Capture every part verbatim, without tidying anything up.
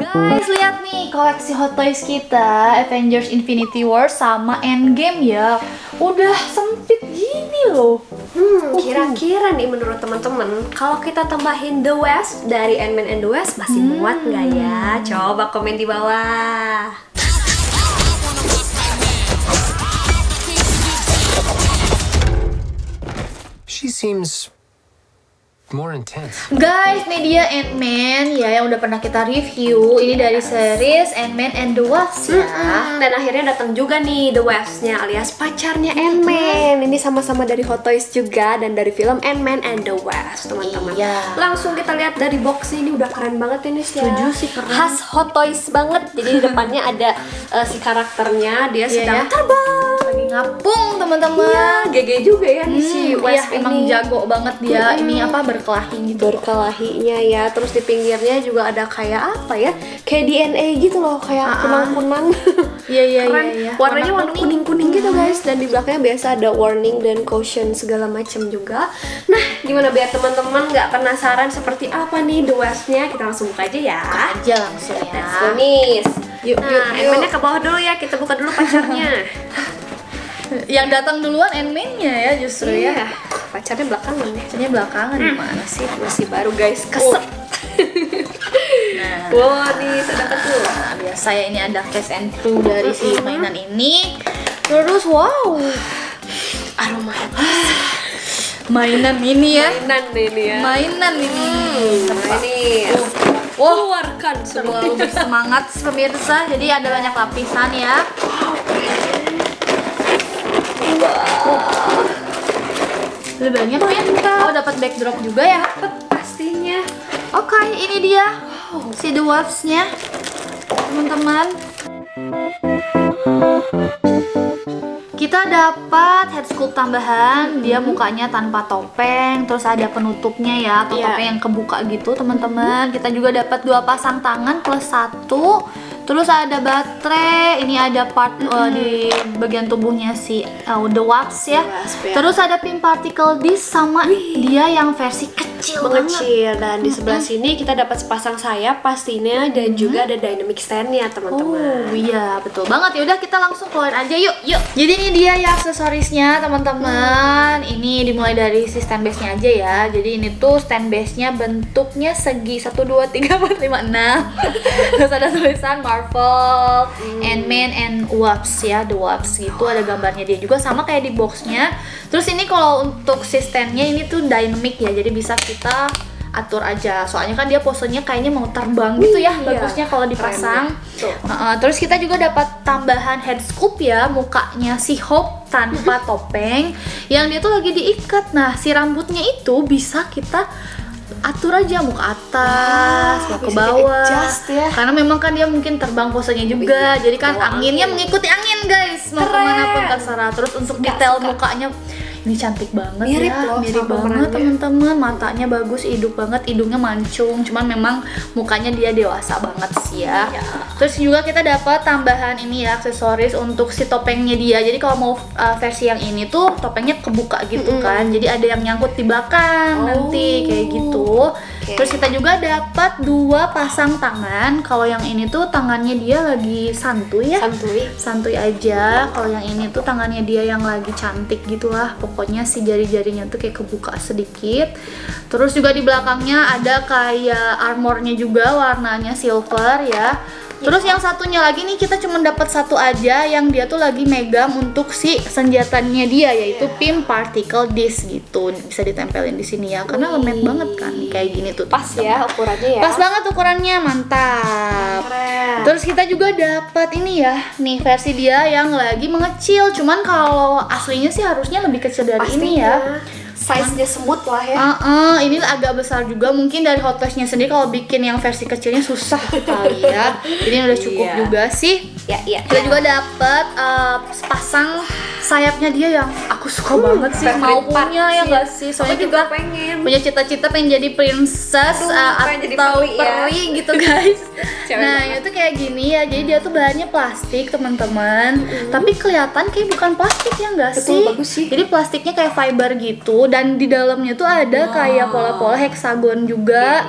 Guys, lihat nih koleksi Hot Toys kita, Avengers Infinity War sama Endgame ya. Udah sempit gini loh. Hmm, kira-kira nih menurut teman-teman, kalau kita tambahin The Wasp dari Ant-Man and the Wasp masih Hmm. muat nggak ya? Coba komen di bawah. She seems more intense. Guys, ini dia Ant-Man ya yang udah pernah kita review. Ini dari series Ant-Man and the Wasp ya. Hmm, dan akhirnya datang juga nih The Wasp-nya alias pacarnya Ant-Man. Ini sama-sama dari Hot Toys juga dan dari film Ant-Man and the Wasp, teman-teman. Iya. Langsung kita lihat dari box ini, udah keren banget ini sih. Setuju sih, keren. Khas Hot Toys banget. Jadi di depannya ada uh, si karakternya, dia Iya sedang ya. terbang. Lagi ngapung teman-teman. Iya, G G juga ya nih si Hmm, iya, Wasp emang ini. jago banget dia. Hmm. Ini apa berkelahi gitu. Berkelahinya ya, terus di pinggirnya juga ada kayak apa ya, kayak D N A gitu loh, kayak Ah, ah. kunang-kunang. Iya iya iya Keren. iya. Warnanya warna kuning. kuning-kuning gitu guys, dan di belakangnya biasa ada warning dan caution segala macam juga. Nah, gimana biar teman-teman nggak penasaran seperti apa nih The Wasp-nya, kita langsung buka aja ya. Aja langsung ya. Let's go nih. Yuk, Nah, yuk, yuk. Ant-Man-nya ke bawah dulu ya, kita buka dulu pacarnya. Yang datang duluan Ant-Man-nya ya justru ya. Iya, pacarnya belakangan ya. Biasanya belakangan gimana sih? Masih baru guys, keset. Nah, Wow, nih sedangkan tuh. nah, biasa ya ini ada case and clue dari si mainan ini. Terus wow, Aroma mainan ini ya. mainan nih ini ya. Mainan ini. Nah, ini Wah, keluarkan semua. terlalu bersemangat pemirsa. Jadi ada banyak lapisan ya. Lebih banyak ya. Oh, dapat backdrop juga ya. Pastinya. Oke, ini dia si The Wasp-nya, teman-teman. Kita dapat head sculpt tambahan, dia mukanya tanpa topeng, terus ada penutupnya ya, atau Iya. topeng yang kebuka gitu, teman-teman. Kita juga dapat dua pasang tangan plus satu. Terus ada baterai, ini ada part uh, di bagian tubuhnya si uh, The Wasp ya. The Wasp, ya. Terus ada pin particle disc sama dia yang versi kecil banget. Mengecil, dan di sebelah sini kita dapat sepasang sayap pastinya, dan juga ada dynamic stand-nya teman-teman. Oh iya betul banget. Ya udah kita langsung keluar aja yuk. Yuk. Jadi ini dia ya aksesorisnya teman-teman. Ini dimulai dari si stand base-nya aja ya. Jadi ini tuh stand base-nya bentuknya segi satu dua tiga empat lima enam. Terus ada tulisan Marvel, Ant-Man and Wasp ya, The Wasp gitu. Ada gambarnya dia juga sama kayak di box-nya. Terus ini kalau untuk si stand-nya ini tuh dynamic ya. Jadi bisa kita atur aja, soalnya kan dia posenya kayaknya mau terbang gitu ya. Iya. Bagusnya kalau dipasang. Tuh. Uh, terus kita juga dapat tambahan head sculpt ya, mukanya si Hope tanpa topeng, yang dia tuh lagi diikat. Nah, si rambutnya itu bisa kita atur aja mau ke atas, mau ke bisa bawah. di-adjust ya. Karena memang kan dia mungkin terbang posenya juga, jadi kan bawa anginnya angin. mengikuti angin guys, mau Keren. kemana pun terserah. Terus untuk Suka, detail suka. mukanya ini cantik banget Mirip ya, loh mirip sama banget pemerannya. teman-teman. Matanya bagus, hidup banget, hidungnya mancung. Cuman memang mukanya dia dewasa banget sih ya. Iya. Terus juga kita dapat tambahan ini ya, aksesoris untuk si topengnya dia. Jadi kalau mau uh, versi yang ini tuh topengnya kebuka gitu kan. Jadi ada yang nyangkut di belakang Oh. nanti kayak gitu. Oke. Terus kita juga dapat dua pasang tangan. Kalau yang ini tuh tangannya dia lagi santuy ya. Santuy. Santuy aja. Kalau yang ini tuh tangannya dia yang lagi cantik gitulah. Pokoknya si jari-jarinya tuh kayak kebuka sedikit. Terus juga di belakangnya ada kayak armornya juga, warnanya silver ya. Terus yang satunya lagi nih kita cuma dapat satu aja, yang dia tuh lagi megang untuk si senjatanya dia, yaitu pin particle disc gitu. Bisa ditempelin di sini ya, karena lembek banget kan kayak gini tuh. Pas ya ukurannya ya. Pas banget ukurannya, mantap. Keren. Terus kita juga dapat ini ya, nih versi dia yang lagi mengecil. Cuman kalau aslinya sih harusnya lebih kecil dari ini ya. Size-nya semut lah ya. Uh, uh, ini agak besar juga, mungkin dari Hot Toys-nya sendiri kalau bikin yang versi kecilnya susah kali ya. Jadi ini udah cukup Iya. juga sih. Ya, iya. Kita juga dapat uh, sepasang sayapnya dia yang aku suka banget sih, favorite mau part punya ya sih. gak sih? Soalnya Aku juga juga pengen. punya cita-cita pengen jadi princess Aduh, uh, pengen jadi atau peri ya. peri gitu guys. Cewek Nah banget. itu kayak gini ya, jadi dia tuh bahannya plastik teman-teman, tapi kelihatan kayak bukan plastik ya nggak Betul, sih? bagus sih. Jadi plastiknya kayak fiber gitu, dan di dalamnya tuh ada kayak pola-pola heksagon juga. Iya, iya.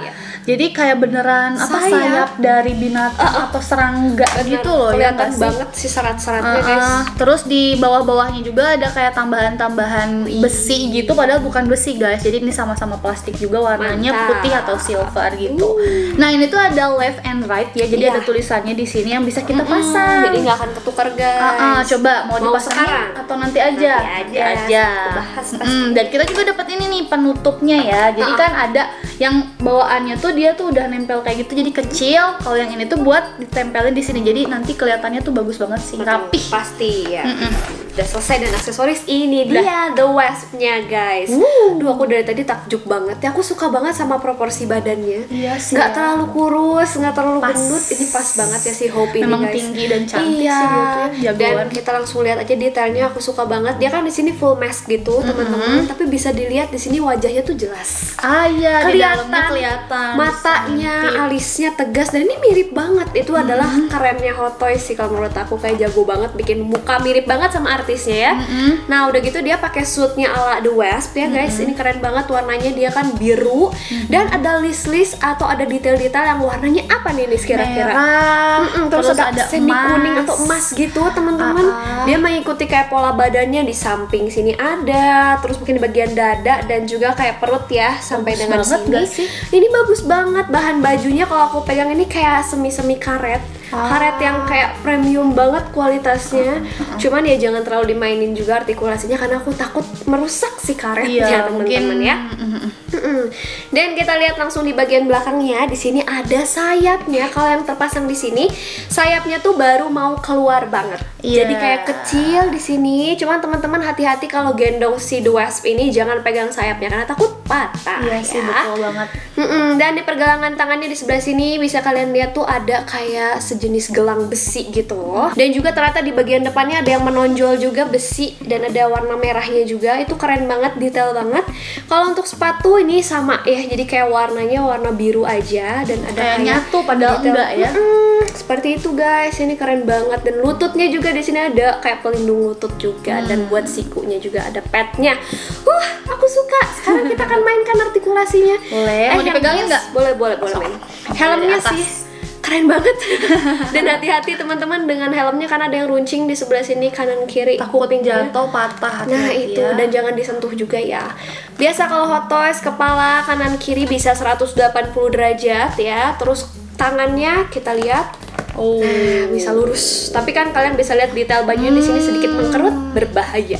Jadi kayak beneran apa Sayap. sayap dari binatang atau serangga Bener, gitu loh ya kelihatan nggak sih? banget sih serat-seratnya Uh, guys. uh, terus di bawah-bawahnya juga ada kayak tambahan-tambahan besi gitu, padahal bukan besi guys. Jadi ini sama-sama plastik juga, warnanya Mantap. putih atau silver gitu. Nah ini tuh ada left and right ya, jadi Iya. ada tulisannya di sini yang bisa kita Mm-mm, pasang. jadi nggak akan ketukar guys. Ah, ah, coba mau, Mau dipasangin sekarang? atau nanti aja? Nanti aja. Aku bahas pasti. Mm, dan kita juga dapat ini nih penutupnya ya. Jadi Ah. kan ada yang bawaannya tuh dia tuh udah nempel kayak gitu, jadi kecil. Kalau yang ini tuh buat ditempelin di sini. Jadi nanti kelihatannya tuh bagus banget sih, rapih. Pasti ya. Mm-mm. Udah selesai dan aksesoris ini Udah. dia the wasp-nya guys. Wuh. Duh aku dari tadi takjub banget ya. Aku suka banget sama proporsi badannya. Iya sih. Nggak ya. terlalu kurus, nggak terlalu Pas. gendut. Ini pas banget ya si Hope ini Memang guys. tinggi dan cantik iya. sih dia tuh, jagoan. Dan kita langsung lihat aja detailnya. Aku suka banget. Dia kan di sini full mask gitu teman-teman. Tapi bisa dilihat di sini wajahnya tuh jelas. Ah iya, di dalamnya Kelihatan kelihatan. matanya, Cantik. alisnya tegas, dan ini mirip banget. Itu adalah kerennya Hot Toys sih kalau menurut aku, kayak jago banget bikin muka mirip banget sama artisnya ya. Nah udah gitu dia pakai suitnya ala The Wasp ya guys. Ini keren banget, warnanya dia kan biru dan ada list-list atau ada detail-detail yang warnanya apa nih Nis kira-kira? Merah, Mm-mm, terus, ada, semi emas. kuning atau emas gitu teman-teman. Ah, ah. Dia mengikuti kayak pola badannya, di samping sini ada, terus mungkin di bagian dada dan juga kayak perut ya sampai Bagus dengan banget sini. nggak sih? Ini bagus banget, bahan bajunya kalau aku pegang ini kayak semi-semi karet. Ah. Karet yang kayak premium banget kualitasnya. Cuman ya jangan terlalu dimainin juga artikulasinya karena aku takut merusak si karetnya Iya, teman-teman ya. Mm-mm. Dan kita lihat langsung di bagian belakangnya, di sini ada sayapnya. Kalau yang terpasang di sini, sayapnya tuh baru mau keluar banget. Iya. Jadi kayak kecil di sini. Cuman teman-teman hati-hati kalau gendong si The Wasp ini, jangan pegang sayapnya karena takut patah. Iya sih, ya. betul banget. Mm-mm. Dan di pergelangan tangannya di sebelah sini bisa kalian lihat tuh ada kayak sejenis gelang besi gitu. Dan juga ternyata di bagian depannya ada yang menonjol juga besi dan ada warna merahnya juga. Itu keren banget, detail banget. Kalau untuk sepatu ini sama ya, jadi kayak warnanya warna biru aja dan ada Kayak kayak nyatu padahal detail. enggak ya. Mm-mm. Seperti itu guys, ini keren banget. Dan lututnya juga di sini ada kayak pelindung lutut juga dan buat sikunya juga ada padnya. Huh, aku suka. Sekarang kita akan mainkan artikulasinya. Boleh. Mau yang dipegangin jelas- nggak? Boleh, boleh, boleh main. Dari Helmnya atas. sih keren banget. Dan hati-hati teman-teman dengan helmnya karena ada yang runcing di sebelah sini kanan kiri Takut kupingnya. jatuh patah. Nah hati-hati itu, ya. dan jangan disentuh juga ya. Biasa kalau Hot Toys kepala kanan kiri bisa seratus delapan puluh derajat ya. Terus tangannya kita lihat, Oh. nah, bisa lurus. Tapi kan kalian bisa lihat detail bajunya di sini sedikit mengkerut, berbahaya.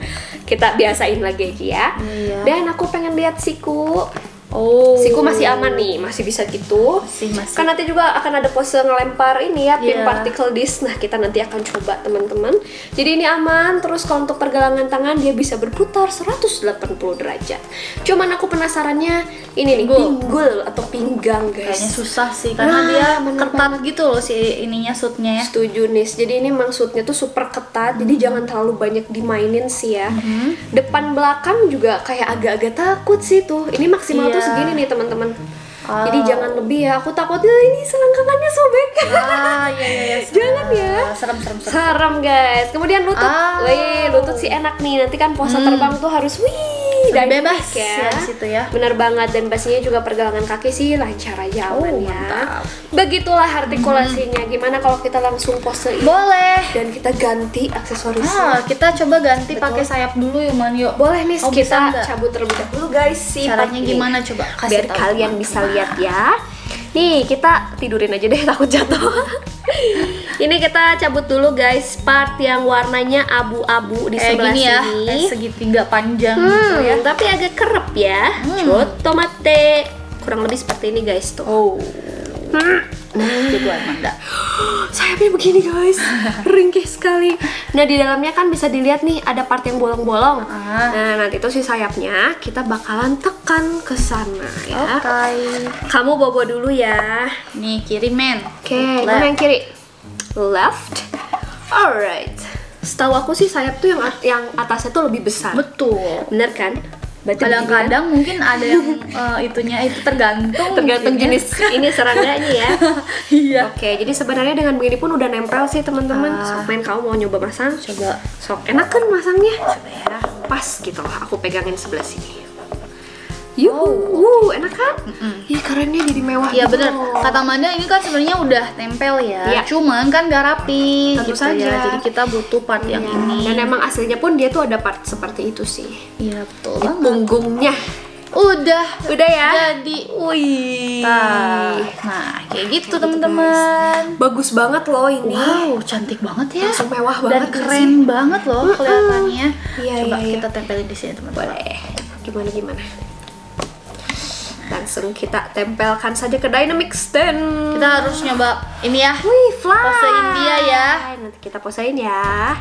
Kita biasain lagi aja ya. Iya. Dan aku pengen lihat siku. Oh. Siku masih aman nih, masih bisa gitu. Masih, masih. Kan nanti juga akan ada pose ngelempar ini ya, pin Iya. particle disc. Nah, kita nanti akan coba teman-teman. Jadi ini aman. Terus kalau untuk pergelangan tangan dia bisa berputar seratus delapan puluh derajat. Cuman aku penasarannya ini nih, Pinggul. pinggul atau pinggang guys. Kayaknya susah sih karena Nah, dia bener ketat gitu loh si ininya suitnya ya. Setuju nis. Jadi ini maksudnya tuh super ketat. Jadi jangan terlalu banyak dimainin sih ya. Mm-hmm. Depan belakang juga kayak agak-agak takut sih tuh. Ini maksimal tuh Iya. segini nih teman-teman. Oh. Jadi jangan lebih ya. Aku takutnya ini selangkangannya sobek. Ah, iya iya iya. Jangan ya. Serem serem serem. Serem guys. Kemudian lutut. Ah. Wih, lutut sih enak nih. Nanti kan pose Hmm. terbang tuh harus wih Lebih dynamic bebas ya di situ ya. Bener banget, dan pastinya juga pergelangan kaki sih lancar aja aman Oh, ya. mantap. Begitulah artikulasinya. Gimana kalau kita langsung pose ini Boleh. dan kita ganti aksesorisnya? Ah, kita coba ganti Betul. pakai sayap dulu yuk man yuk. Boleh nih, Oh, bisa kita nggak? cabut terlebih dahulu guys sih. Caranya gimana coba? Kasih Biar tahu. kalian bisa lihat ya. Nih, kita tidurin aja deh takut jatuh. Ini kita cabut dulu guys part yang warnanya abu-abu di Kayak sebelah gini ya, sini. kayak segitiga panjang gitu Hmm, ya. tapi agak kerep ya. Hmm. Cotomate. Kurang lebih seperti ini guys tuh. Oh. Hmm. Jagoan Manda. Sayapnya begini guys, ringkih sekali. Nah di dalamnya kan bisa dilihat nih ada part yang bolong-bolong. Ah. Nah nanti tuh si sayapnya kita bakalan tekan ke sana ya. Oke. Kamu bobo dulu ya. Nih kiri men. Oke, Left. mana yang kiri? Left. Alright. Setahu aku sih sayap tuh yang yang atasnya tuh lebih besar. Betul. Bener kan? Berarti Kadang-kadang mungkin ada yang eh, itunya itu tergantung. tergantung mungkin ya. jenis ini serangganya ya. Iya. Oke, jadi sebenarnya dengan begini pun udah nempel sih teman-teman. Ah. Sok main, kamu mau nyoba masang? Coba. Sok enak kan masangnya? Coba ya, pas gitu lah. Aku pegangin sebelah sini. Yuhu, enak kan? Ih, kerennya jadi mewah. Iya gitu bener, loh. kata Amanda ini kan sebenarnya udah tempel ya, Iya. cuman kan gak rapi Tentu gitu saja. ya, jadi kita butuh part yang Iya, ini. dan emang aslinya pun dia tuh ada part seperti itu sih. Iya betul Di banget. punggungnya. Udah, Udah ya? jadi Wih. nah, nah kayak gitu teman-teman. Bagus banget loh ini. Wow, cantik banget ya. Langsung mewah Dan banget gak keren banget loh kelihatannya. Iya, Coba iya, iya. kita tempelin di sini teman-teman. Boleh. Gimana gimana? Langsung kita tempelkan saja ke dynamic stand. Kita harus nyoba ini ya. Wih, fly. Posein dia ya. Nanti kita posein ya.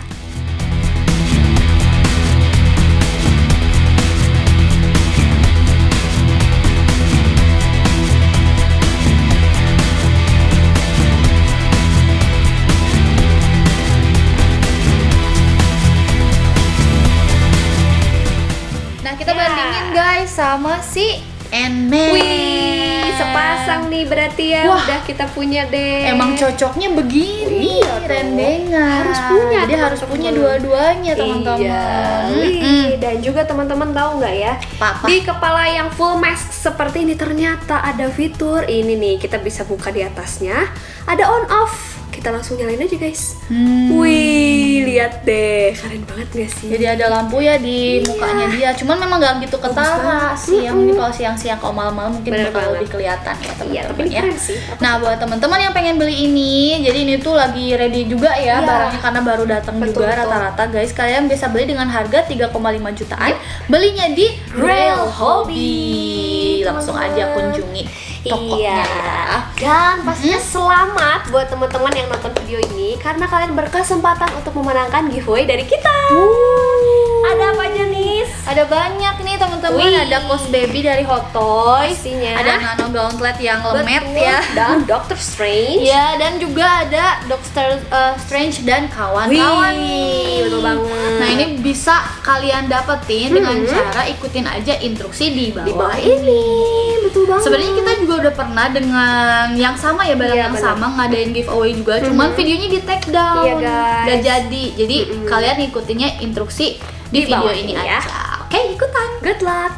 Nah, kita Ya. bandingin guys sama si Ant-Man. Wih, sepasang nih berarti ya. Wah. Udah kita punya deh. Emang cocoknya begini, Iya dong. rendengan. Harus punya, Jadi harus teman-teman. punya dua-duanya teman-teman. Iya. Mm-mm. Wih, dan juga teman-teman tahu nggak ya? Apa-apa? Di kepala yang full mask seperti ini ternyata ada fitur ini nih. Kita bisa buka di atasnya. Ada on off. Kita langsung nyalain aja guys. Hmm. Wih, lihat deh. Keren banget gak sih? Jadi ada lampu ya di mukanya dia. Cuman memang gak gitu ketara sih. Yang ini kalau siang-siang kalau malam-malam mungkin Bener bakal banget. lebih kelihatan ya Iya, teman-teman tapi ini ya. keren sih. Nah, buat teman-teman yang pengen beli ini, jadi ini tuh lagi ready juga ya Iya. barangnya karena baru datang Betul, juga betul. rata-rata guys. Kalian bisa beli dengan harga tiga koma lima jutaan. Belinya di Real Hobby. Langsung aja kunjungi tokonya Iya. ya. Dan pastinya selamat buat teman-teman yang nonton video ini karena kalian berkesempatan untuk memenangkan giveaway dari kita. Ada apa aja nih? Ada banyak nih teman-teman, Wih. ada Cos Baby dari Hot Toys, Pastinya. ada Nano Gauntlet yang lemet Betul. ya. Dan Doctor Strange. Ya, dan juga ada Doctor uh, Strange dan kawan-kawan Wih, nih. betul banget. Nah, ini bisa kalian dapetin dengan cara ikutin aja instruksi di bawah, Di bawah ini, betul banget. Sebenarnya kita juga udah pernah dengan yang sama ya, barang Iya, yang benar. sama ngadain giveaway juga, cuman videonya di take down, Iya, guys. gak jadi. Jadi kalian ngikutinnya instruksi di, Di video bawah ini ini ya. aja. Oke, ikutan. Good luck.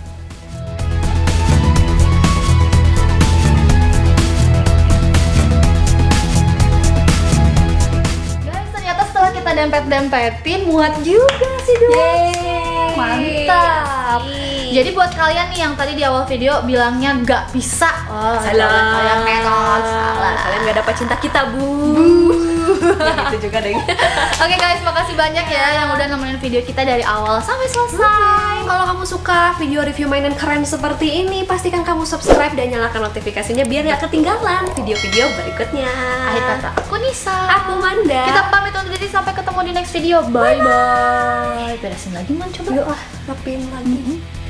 Guys, ternyata setelah kita dempet-dempetin muat juga sih dong. Yeay. Mantap. Jadi buat kalian nih yang tadi di awal video bilangnya nggak bisa, oh, Salah. kalian melon, salah. Kalian gak dapat cinta kita, Bu. Ya gitu juga deh. Oke guys, makasih banyak ya yang udah nemenin video kita dari awal sampai selesai. Kalau kamu suka video review mainan keren seperti ini, pastikan kamu subscribe dan nyalakan notifikasinya biar gak ketinggalan video-video berikutnya. Akhir kata, aku Nisa. Aku Manda. Kita pamit undur diri, sampai ketemu di next video. Bye bye. Beresin lagi man, coba. Yuk ah, rapiin lagi.